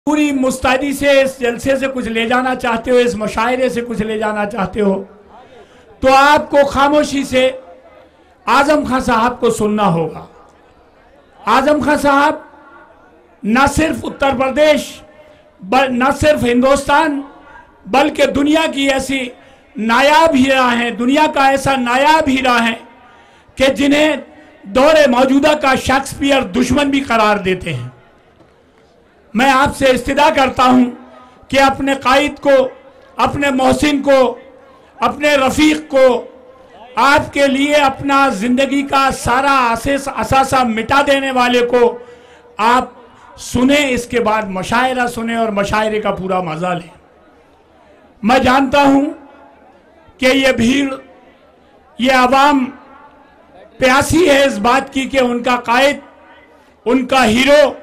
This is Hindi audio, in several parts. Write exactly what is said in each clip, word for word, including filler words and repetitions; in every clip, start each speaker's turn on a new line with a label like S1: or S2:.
S1: पूरी मुस्तैदी से इस जलसे से कुछ ले जाना चाहते हो, इस मुशायरे से कुछ ले जाना चाहते हो, तो आपको खामोशी से आजम खान साहब को सुनना होगा। आजम खान साहब न सिर्फ उत्तर प्रदेश, न सिर्फ हिंदुस्तान, बल्कि दुनिया की ऐसी नायाब हीरा हैं, दुनिया का ऐसा नायाब हीरा है कि जिन्हें दौरे मौजूदा का शेक्सपियर दुश्मन भी करार देते हैं। मैं आपसे इस्तिदा करता हूं कि अपने कायद को, अपने मोहसिन को, अपने रफीक को, आपके लिए अपना जिंदगी का सारा असासा मिटा देने वाले को आप सुने, इसके बाद मुशायरा सुने और मुशायरे का पूरा मजा लें। मैं जानता हूं कि ये भीड़, ये आवाम प्यासी है इस बात की कि उनका कायद, उनका हीरो,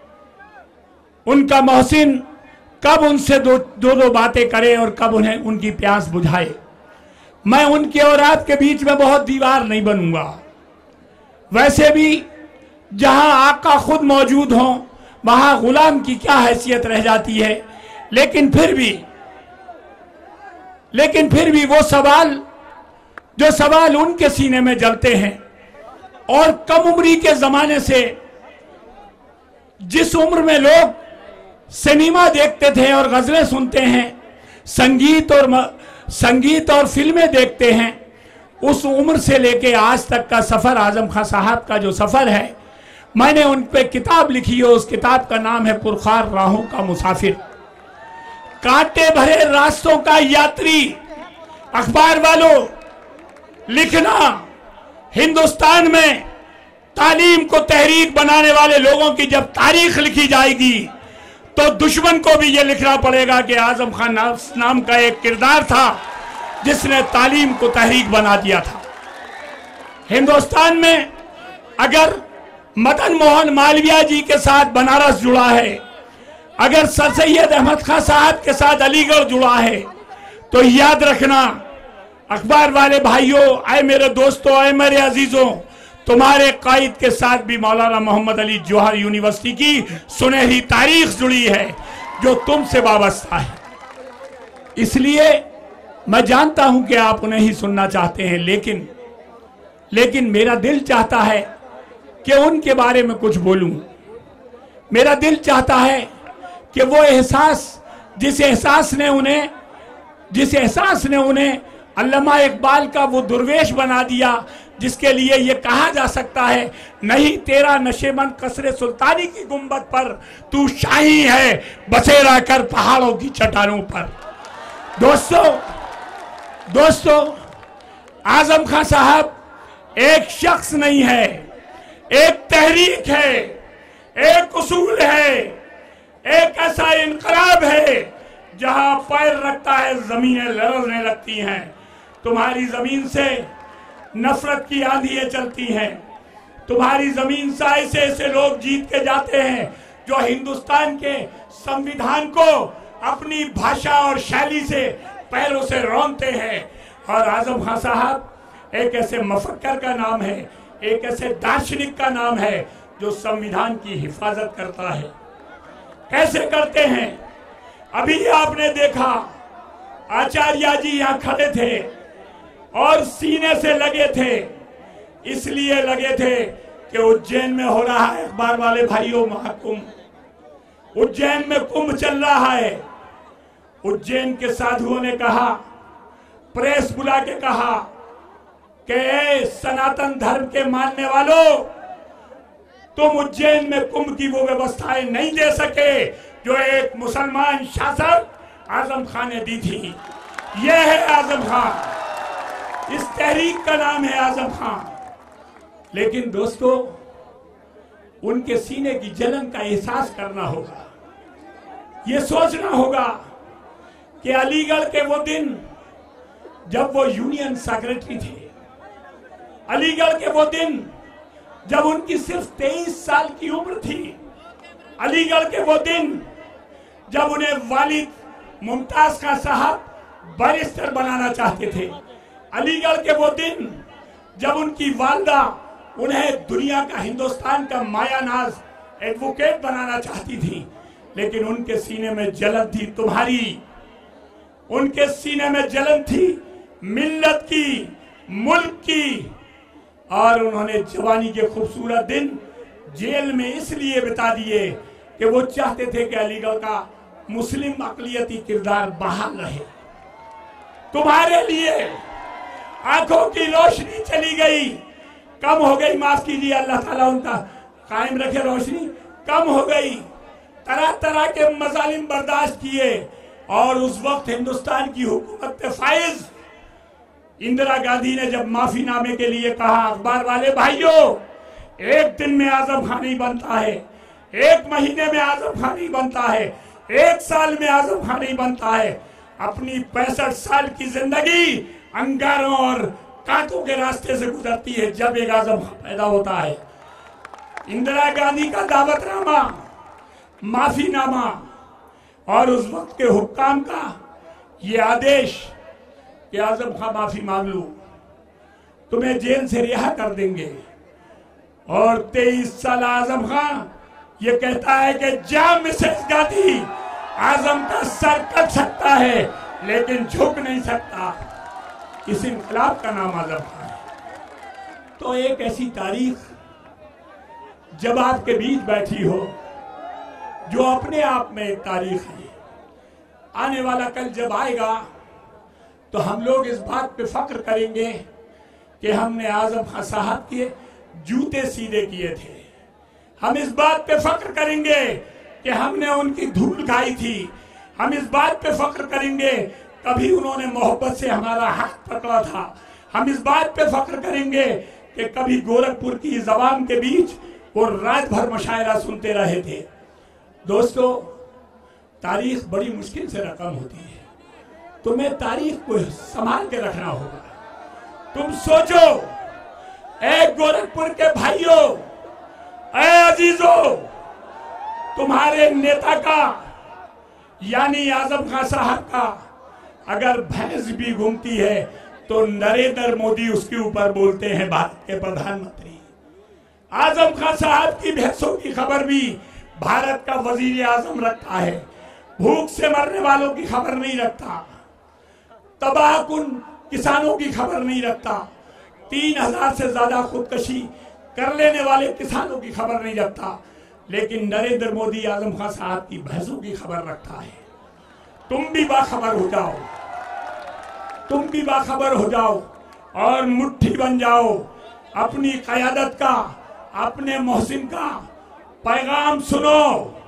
S1: उनका मोहसिन कब उनसे दो दो दो बातें करे और कब उन्हें उनकी प्यास बुझाए। मैं उनके और आपके बीच में बहुत दीवार नहीं बनूंगा। वैसे भी जहां आका खुद मौजूद हो वहां गुलाम की क्या हैसियत रह जाती है। लेकिन फिर भी लेकिन फिर भी वो सवाल, जो सवाल उनके सीने में जलते हैं और कम उम्री के जमाने से, जिस उम्र में लोग सिनेमा देखते थे और गजलें सुनते हैं, संगीत और संगीत और फिल्में देखते हैं, उस उम्र से लेके आज तक का सफर, आजम खान साहब का जो सफर है, मैंने उन पे किताब लिखी है। उस किताब का नाम है पुरखार राहों का मुसाफिर, कांटे भरे रास्तों का यात्री। अखबार वालों, लिखना, हिंदुस्तान में तालीम को तहरीक बनाने वाले लोगों की जब तारीख लिखी जाएगी तो दुश्मन को भी ये लिखना पड़ेगा कि आजम खान नाम का एक किरदार था जिसने तालीम को तहरीक बना दिया था। हिंदुस्तान में अगर मदन मोहन मालवीय जी के साथ बनारस जुड़ा है, अगर सर सैयद अहमद खान साहब के साथ अलीगढ़ जुड़ा है, तो याद रखना अखबार वाले भाइयों, आए मेरे दोस्तों, आए मेरे अजीजों, तुम्हारे कायद के साथ भी मौलाना मोहम्मद अली जौहर यूनिवर्सिटी की सुनहरी तारीख जुड़ी है जो तुमसे वाबस्ता है। इसलिए मैं जानता हूं कि आप उन्हें ही सुनना चाहते हैं, लेकिन लेकिन मेरा दिल चाहता है कि उनके बारे में कुछ बोलूं। मेरा दिल चाहता है कि वो एहसास, जिस एहसास ने उन्हें जिस एहसास ने उन्हें अल्लामा इकबाल का वो दुर्वेश बना दिया, जिसके लिए ये कहा जा सकता है, नहीं तेरा नशेमंद कसरे सुल्तानी की गुंबद पर, तू शाही है बसेरा कर पहाड़ों की चट्टानों पर। दोस्तों दोस्तों आजम खान साहब एक शख्स नहीं है, एक तहरीक है, एक उसूल है, एक ऐसा इनकलाब है जहां पैर रखता है जमीनें लड़ने लगती हैं। तुम्हारी जमीन से नफरत की आंधियां चलती हैं, तुम्हारी जमीन से ऐसे ऐसे लोग जीत के जाते हैं जो हिंदुस्तान के संविधान को अपनी भाषा और शैली से पैरों से रौंदते हैं। और आजम खान साहब एक ऐसे मफक्कर का नाम है, एक ऐसे दार्शनिक का नाम है जो संविधान की हिफाजत करता है। कैसे करते हैं? अभी आपने देखा आचार्य जी यहां खड़े थे और सीने से लगे थे, इसलिए लगे थे कि उज्जैन में हो रहा है, अखबार वाले भाइयों, महाकुंभ, उज्जैन में कुंभ चल रहा है। उज्जैन के साधुओं ने कहा, प्रेस बुला के कहा कि सनातन धर्म के मानने वालों, तुम उज्जैन में कुंभ की वो व्यवस्थाएं नहीं दे सके जो एक मुसलमान शासक आजम खान ने दी थी। यह है आजम खान, इस तहरीक का नाम है आजम खान। लेकिन दोस्तों, उनके सीने की जलन का एहसास करना होगा, ये सोचना होगा कि अलीगढ़ के वो दिन जब वो यूनियन सेक्रेटरी थे, अलीगढ़ के वो दिन जब उनकी सिर्फ तेईस साल की उम्र थी, अलीगढ़ के वो दिन जब उन्हें वालिद मुमताज खान साहब बैरिस्टर बनाना चाहते थे, अलीगढ़ के वो दिन जब उनकी वालदा उन्हें दुनिया का, हिंदुस्तान का मायानाज एडवोकेट बनाना चाहती थी, लेकिन उनके सीने में जलन थी तुम्हारी, उनके सीने में जलन थी मिल्लत की, मुल्क की। और उन्होंने जवानी के खूबसूरत दिन जेल में इसलिए बिता दिए कि वो चाहते थे कि अलीगढ़ का मुस्लिम अकलियती किरदार बहाल रहे। तुम्हारे लिए आंखों की रोशनी चली गई, कम हो गई, माफ कीजिए, अल्लाह ताला उनका कायम रखे रोशनी, कम हो गई। तरह तरह के मजालिम बर्दाश्त किए और उस वक्त हिंदुस्तान की हुकूमत पे फाइज इंदिरा गांधी ने जब माफीनामे के लिए कहा, अखबार वाले भाइयों, एक दिन में आजम खान नहीं बनता है, एक महीने में आजम खान नहीं बनता है, एक साल में आजम खान नहीं बनता है। अपनी पैंसठ साल की जिंदगी अंगारों और कांटों के रास्ते से गुजरती है जब एक आजम खान पैदा होता है। इंदिरा गांधी का दावतनामा, माफीनामा और उस वक्त के हुक्काम का ये आदेश कि आजम खान माफी मांग लो, तुम्हें जेल से रिहा कर देंगे। और तेईस साल आजम खान ये कहता है कि जा मिसेस गांधी, आजम का सर कट सकता है लेकिन झुक नहीं सकता। इस इनकलाब का नाम आजम खान है। तो एक ऐसी तारीख जब आपके बीच बैठी हो जो अपने आप में एक तारीख है, आने वाला कल जब आएगा तो हम लोग इस बात पे फख्र करेंगे कि हमने आजम खान साहब के जूते सीधे किए थे। हम इस बात पे फख्र करेंगे कि हमने उनकी धूल खाई थी। हम इस बात पे फख्र करेंगे कभी उन्होंने मोहब्बत से हमारा हाथ पकड़ा था। हम इस बात पे फख्र करेंगे कि कभी गोरखपुर की जबान के बीच वो रात भर मुशायरा सुनते रहे थे। दोस्तों, तारीख बड़ी मुश्किल से रकम होती है, तुम्हें तारीख को संभाल के रखना होगा। तुम सोचो, ए गोरखपुर के भाइयों, ए अजीजों, तुम्हारे नेता का यानी आजम खान साहब का अगर भैंस भी घूमती है तो नरेंद्र मोदी उसके ऊपर बोलते हैं, भारत के प्रधानमंत्री। आजम खान साहब की भैंसों की खबर भी भारत का वजीर आजम रखता है, भूख से मरने वालों की खबर नहीं रखता, तबाहकुन किसानों की खबर नहीं रखता, तीन हजार से ज्यादा खुदकशी कर लेने वाले किसानों की खबर नहीं रखता। लेकिन नरेंद्र मोदी आजम खान साहब की भैंसों की खबर रखता है। तुम भी बाखबर हो जाओ, तुम भी बाखबर हो जाओ और मुट्ठी बन जाओ। अपनी क़यादत का, अपने मोहसिन का पैगाम सुनो,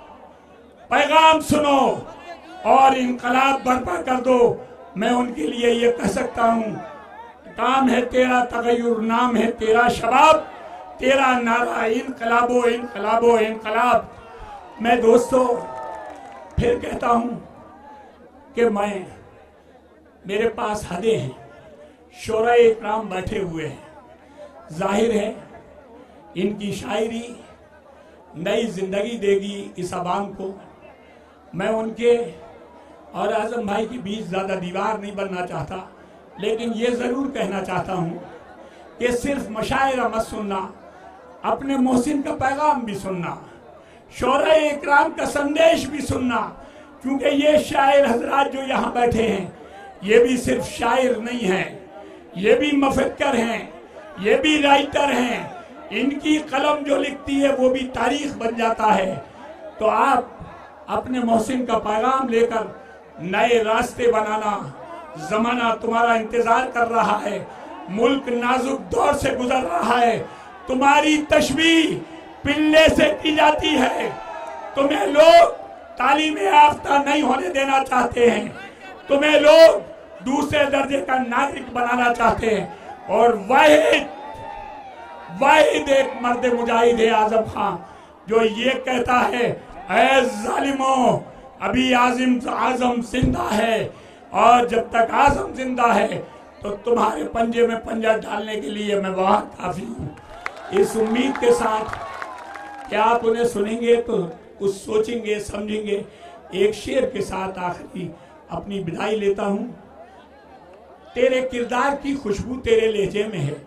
S1: पैगाम सुनो और इनकलाब बर्पा कर दो। मैं उनके लिए ये कह सकता हूँ, काम है तेरा तगय्युर, नाम है तेरा शबाब, तेरा नारा इनकलाबो इनकलाबो इनकलाब। मैं दोस्तों फिर कहता हूँ कि मैं, मेरे पास हदें हैं, शोराए इकराम बैठे हुए हैं। जाहिर है इनकी शायरी नई जिंदगी देगी इस अवाम को। मैं उनके और आजम भाई के बीच ज्यादा दीवार नहीं बनना चाहता, लेकिन ये जरूर कहना चाहता हूँ कि सिर्फ मशायरा मत सुनना, अपने मोहसिन का पैगाम भी सुनना, शोराए इकराम का संदेश भी सुनना। क्योंकि ये शायर हजरात जो यहाँ बैठे हैं, ये भी सिर्फ शायर नहीं है, ये भी मुफक्किर हैं, ये भी राइटर हैं। इनकी कलम जो लिखती है वो भी तारीख बन जाता है। तो आप अपने मोहसिन का पैगाम लेकर नए रास्ते बनाना, जमाना तुम्हारा इंतजार कर रहा है, मुल्क नाजुक दौर से गुजर रहा है। तुम्हारी तशबीह पिल्ले से की जाती है। तुम्हें लोग तालीम याफ्ता नहीं होने देना चाहते हैं, तुम्हें लोग दूसरे दर्जे का नागरिक बनाना चाहते हैं। और वाहिद वाहिद एक मर्द मुजाहिद है आजम खान, जो ये कहता है, ऐ जालिमों, अभी आजिम आजम जिंदा है, और जब तक आजम जिंदा है तो तुम्हारे पंजे में पंजा डालने के लिए मैं वहां काफी हूँ। इस उम्मीद के साथ कि आप उन्हें सुनेंगे तो कुछ सोचेंगे, समझेंगे। एक शेर के साथ आखिरी अपनी विदाई लेता हूँ। तेरे किरदार की खुशबू तेरे लहजे में है,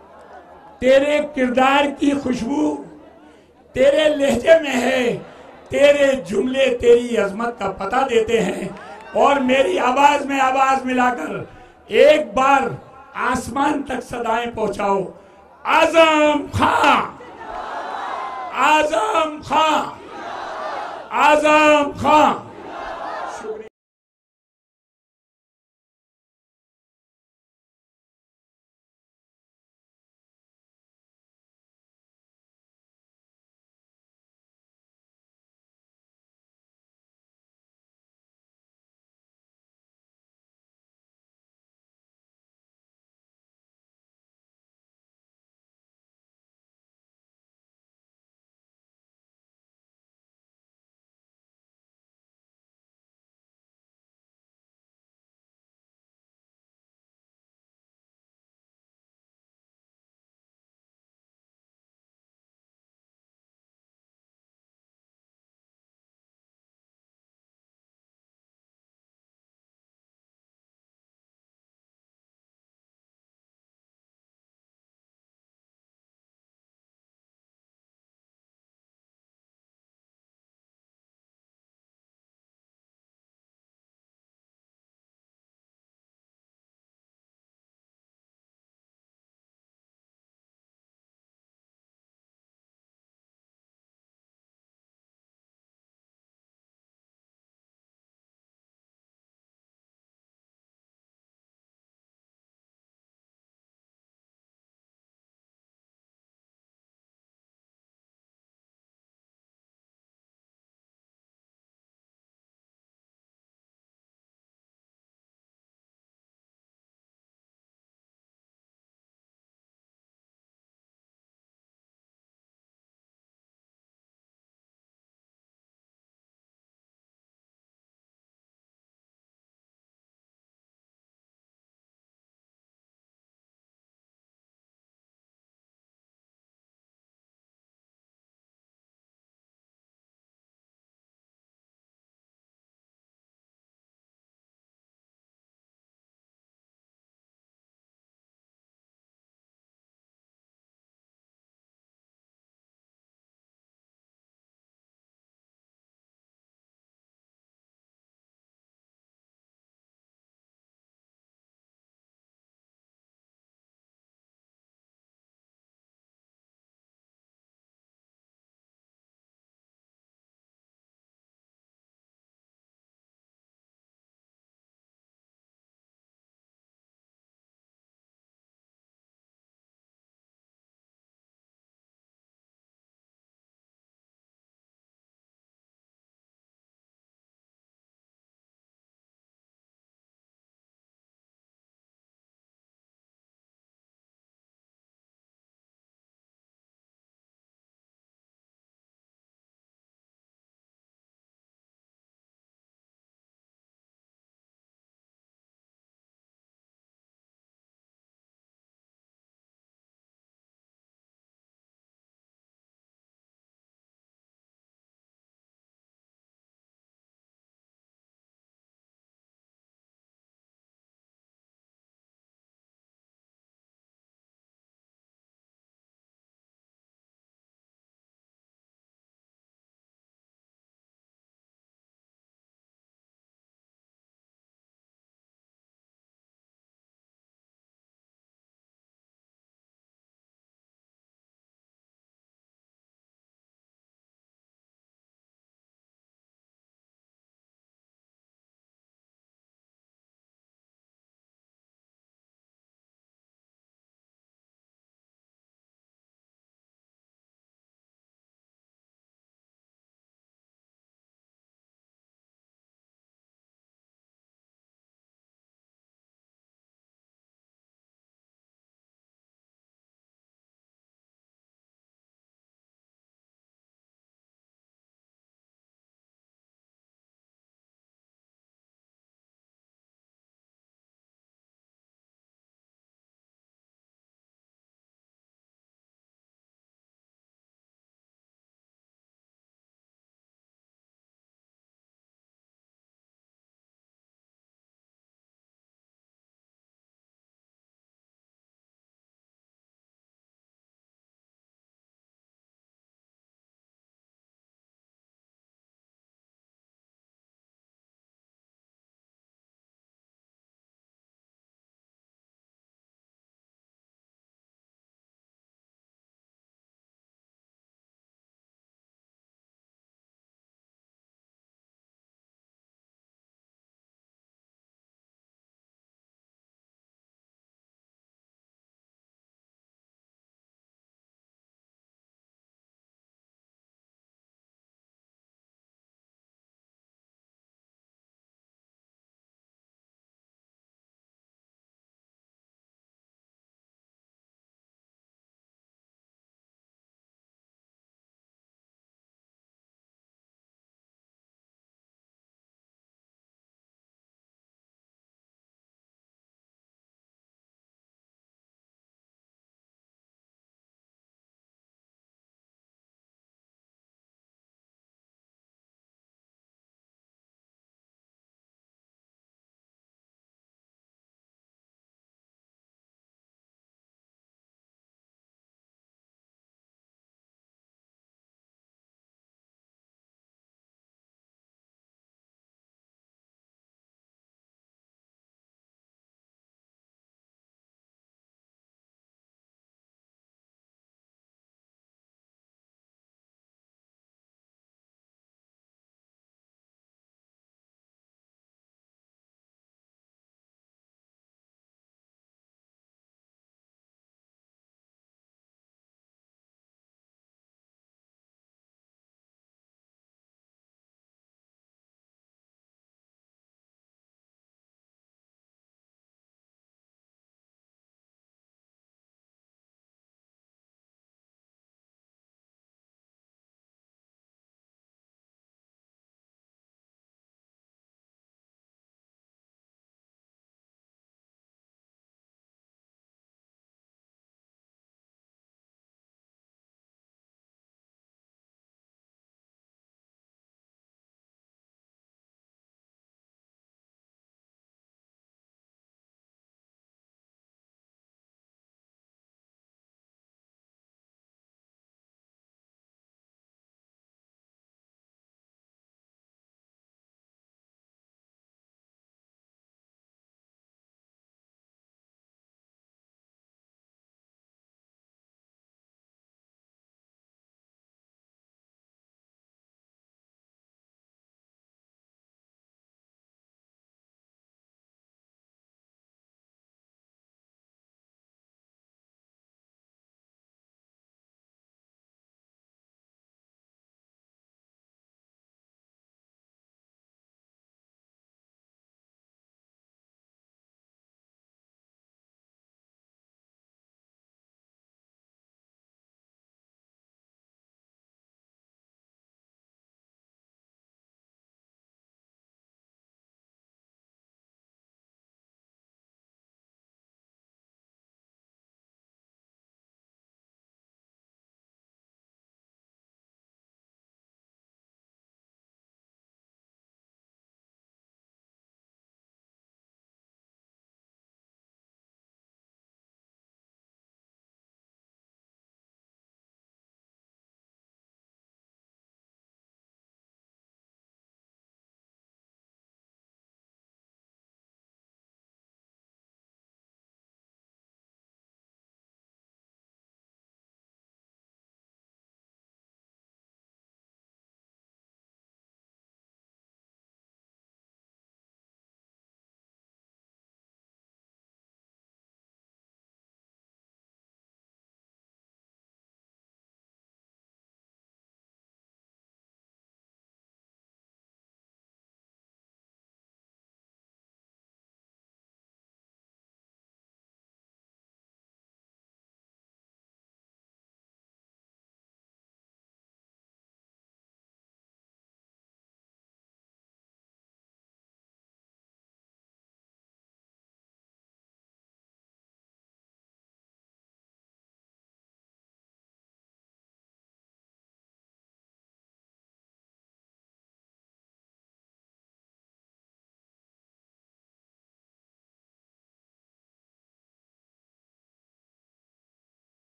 S1: तेरे किरदार की खुशबू तेरे लहजे में है, तेरे जुमले तेरी अजमत का पता देते हैं। और मेरी आवाज में आवाज मिलाकर एक बार आसमान तक सदाएं पहुंचाओ, आजम खां, आजम खां, आजम खां।